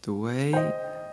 The weight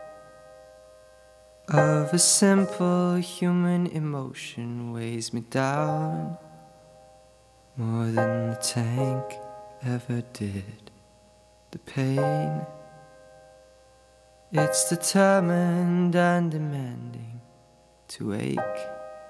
of a simple human emotion weighs me down more than the tank ever did. The pain, it's determined and demanding to ache,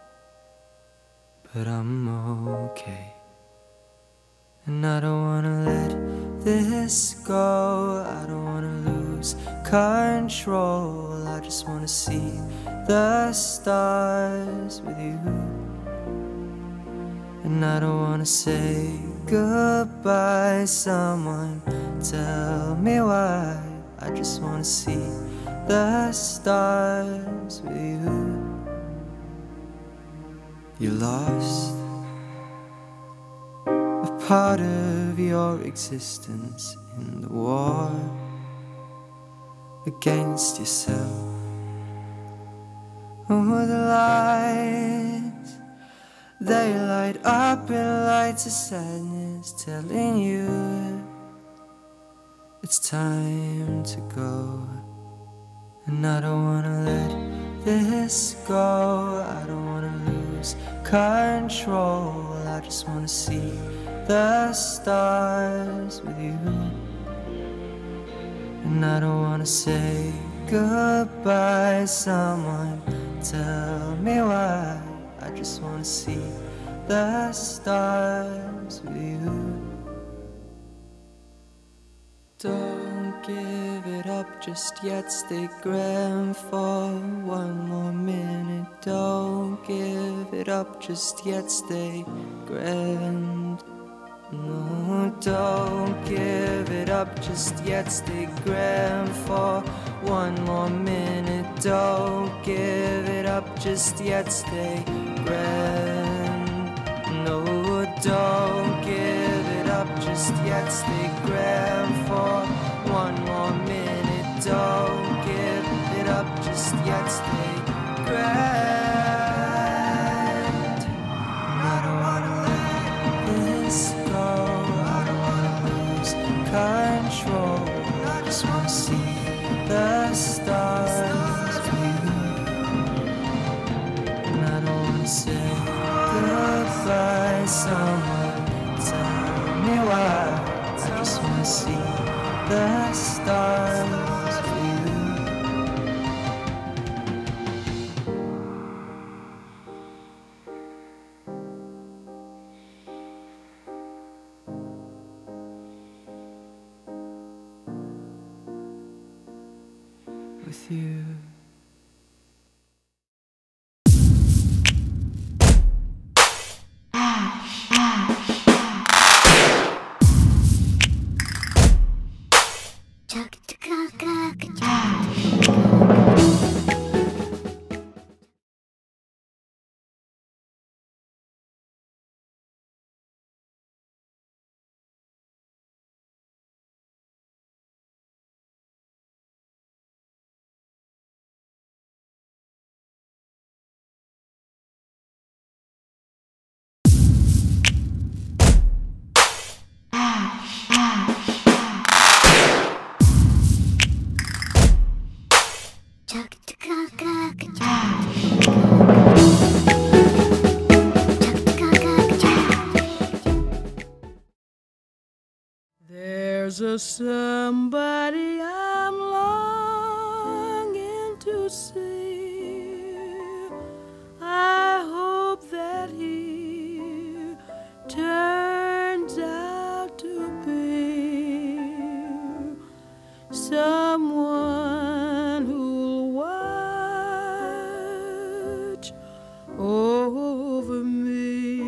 but I'm okay. And I don't wanna let this go, I don't wanna lose control. I just wanna see the stars with you. And I don't wanna say goodbye, someone tell me why. I just wanna see the stars with you. You lost a part of your existence in the war against yourself. Oh, the lights, they light up in lights of sadness, telling you it's time to go. And I don't wanna let this go, I don't wanna lose control. I just wanna see the stars with you. And I don't wanna say goodbye, someone tell me why. I just wanna see the stars with you. Don't give it up just yet, stay grand for one more minute. Don't give it up just yet, stay grand. No, don't give it up just yet, stay grand for one more minute. Don't give it up just yet, stay grand. No, don't give it up just yet, stay grand for one more minute. Don't give it up just yet, stay grand. I don't wanna let this go, I don't wanna lose control. I just wanna see the stars with you. And I don't wanna say goodbye, someone tell me why. I just wanna see the stars with you. With you. There's a somebody I'm longing to see. I hope that he turns out to be someone who'll watch over me.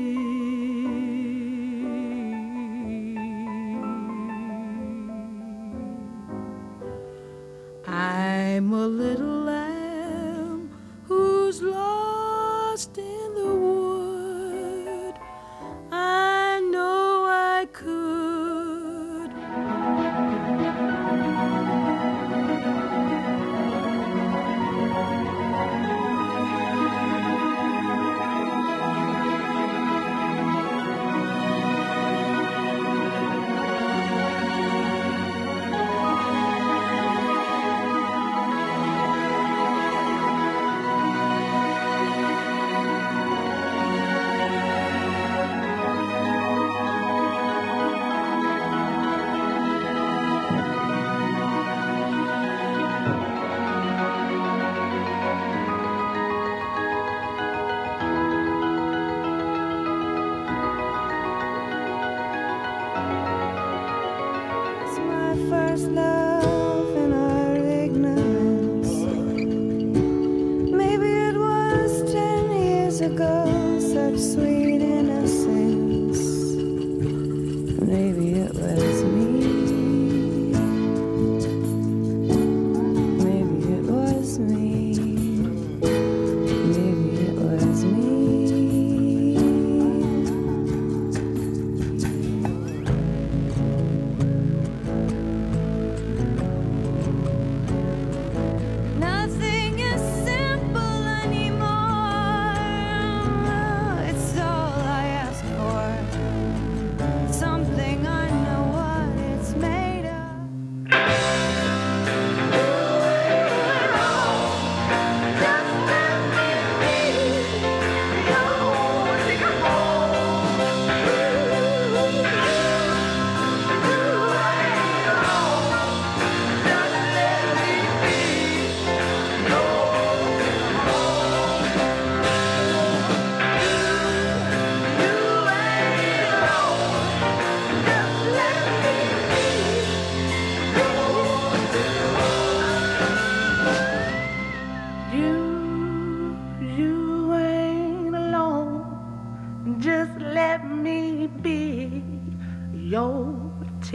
I'm a little lamb who's lost in the wood. I know I could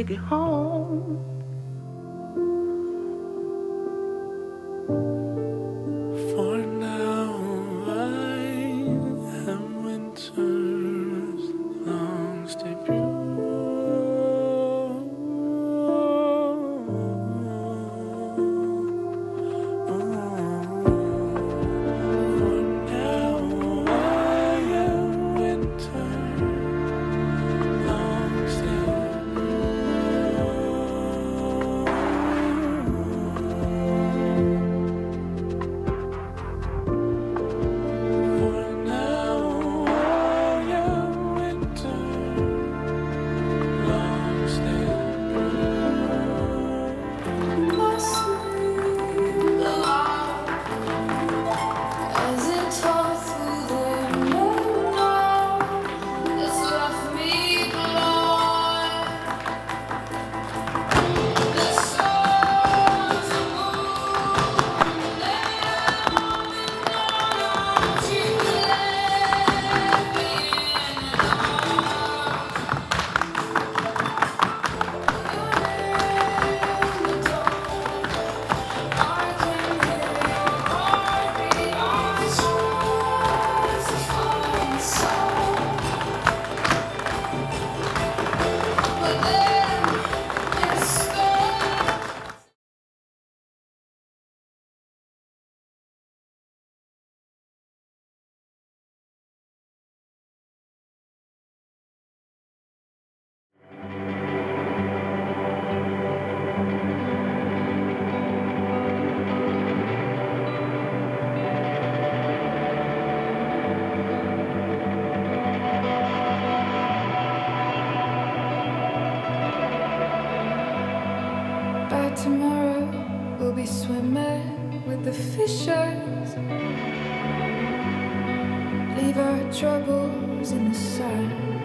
ticket home. For now I am winter's longest debut. Tomorrow we'll be swimming with the fishes. Leave our troubles in the sand.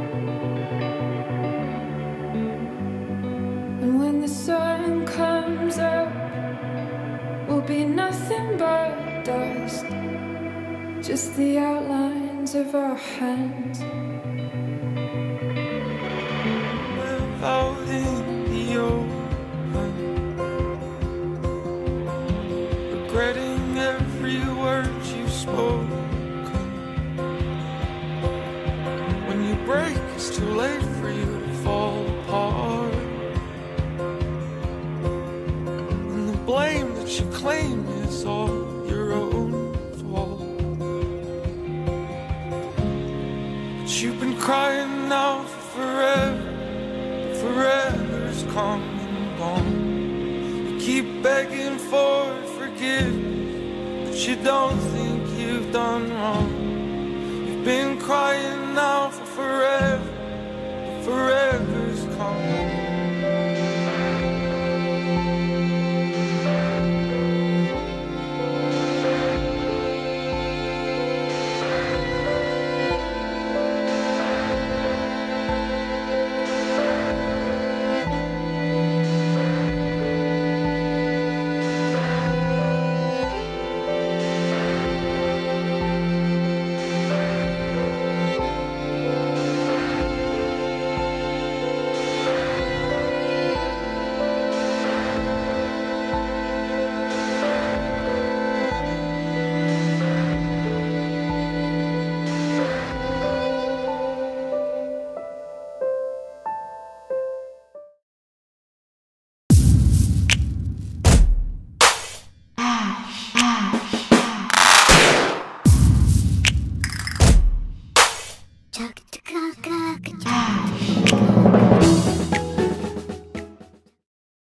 And when the sun comes up, we'll be nothing but dust, just the outlines of our hands. We're out in the open, regretting every word you've spoken. When you break, it's too late for you to fall apart. And the blame that you claim is all your own fault. But you've been crying now for forever, but forever's come and gone. You keep begging for forgiveness, but you don't think you've done wrong. You've been crying now for forever, but forever's come.